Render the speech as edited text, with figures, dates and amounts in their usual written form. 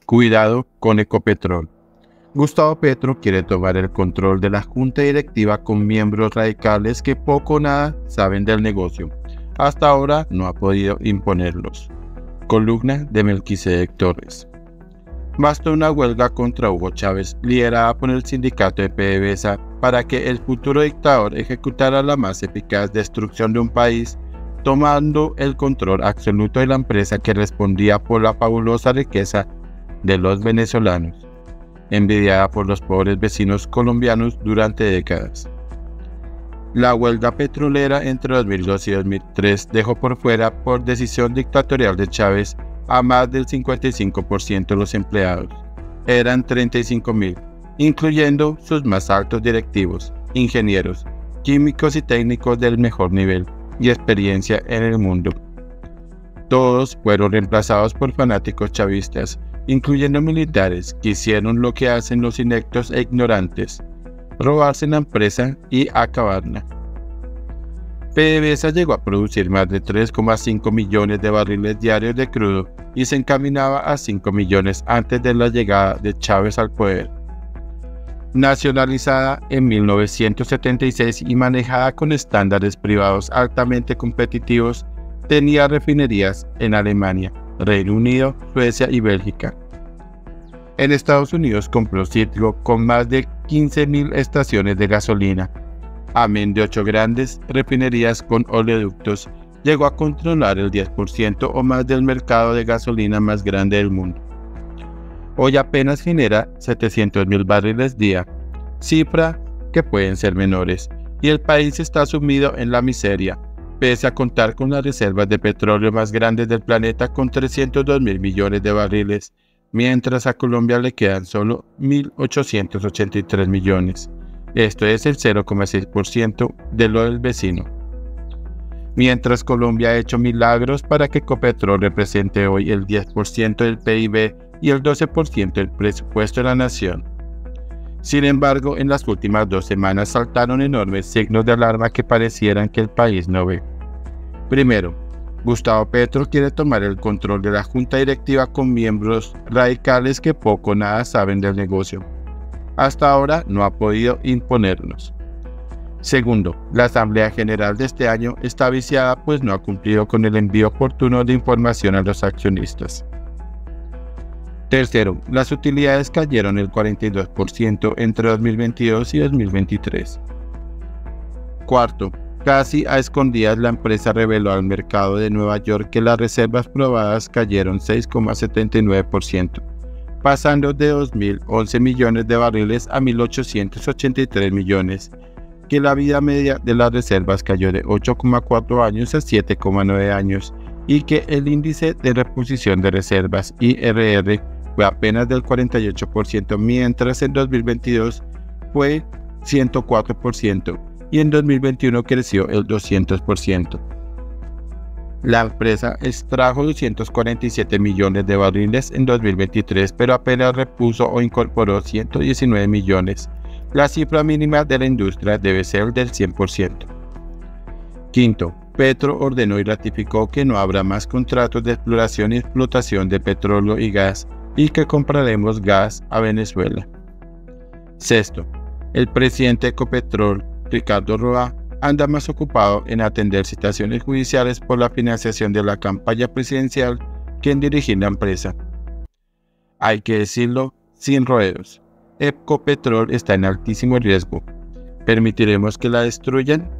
Cuidado con Ecopetrol. Gustavo Petro quiere tomar el control de la junta directiva con miembros radicales que poco o nada saben del negocio. Hasta ahora no ha podido imponerlos. Columna de Melquisedec Torres. Basta una huelga contra Hugo Chávez, liderada por el sindicato de PDVSA, para que el futuro dictador ejecutara la más eficaz destrucción de un país, tomando el control absoluto de la empresa que respondía por la fabulosa riqueza de los venezolanos, envidiada por los pobres vecinos colombianos durante décadas. La huelga petrolera entre 2002 y 2003 dejó por fuera, por decisión dictatorial de Chávez, a más del 55% de los empleados. Eran 35.000, incluyendo sus más altos directivos, ingenieros, químicos y técnicos del mejor nivel y experiencia en el mundo. Todos fueron reemplazados por fanáticos chavistas, incluyendo militares que hicieron lo que hacen los ineptos e ignorantes: robarse la empresa y acabarla. PDVSA llegó a producir más de 3,5 millones de barriles diarios de crudo y se encaminaba a 5 millones antes de la llegada de Chávez al poder. Nacionalizada en 1976 y manejada con estándares privados altamente competitivos, tenía refinerías en Alemania, Reino Unido, Suecia y Bélgica. En Estados Unidos compró Citgo con más de 15.000 estaciones de gasolina. Amén de 8 grandes refinerías con oleoductos, llegó a controlar el 10% o más del mercado de gasolina más grande del mundo. Hoy apenas genera 700.000 barriles día, cifra que pueden ser menores, y el país está sumido en la miseria, pese a contar con las reservas de petróleo más grandes del planeta con 302.000 millones de barriles, mientras a Colombia le quedan solo 1.883 millones. Esto es el 0,6% de lo del vecino. Mientras Colombia ha hecho milagros para que Ecopetrol represente hoy el 10% del PIB y el 12% del presupuesto de la nación. Sin embargo, en las últimas 2 semanas saltaron enormes signos de alarma que parecieran que el país no ve. Primero, Gustavo Petro quiere tomar el control de la junta directiva con miembros radicales que poco o nada saben del negocio. Hasta ahora no ha podido imponernos. Segundo, la Asamblea General de este año está viciada, pues no ha cumplido con el envío oportuno de información a los accionistas. Tercero, las utilidades cayeron el 42% entre 2022 y 2023. Cuarto, casi a escondidas la empresa reveló al mercado de Nueva York que las reservas probadas cayeron 6,79%, pasando de 2.011 millones de barriles a 1.883 millones, que la vida media de las reservas cayó de 8,4 años a 7,9 años y que el índice de reposición de reservas IRR fue apenas del 48%, mientras en 2022 fue 104% y en 2021 creció el 200%. La empresa extrajo 247 millones de barriles en 2023, pero apenas repuso o incorporó 119 millones. La cifra mínima de la industria debe ser del 100%. Quinto, Petro ordenó y ratificó que no habrá más contratos de exploración y explotación de petróleo y gas y que compraremos gas a Venezuela. Sexto, el presidente de Ecopetrol, Ricardo Roa, anda más ocupado en atender citaciones judiciales por la financiación de la campaña presidencial que en dirigir la empresa. Hay que decirlo sin rodeos: Ecopetrol está en altísimo riesgo. ¿Permitiremos que la destruyan?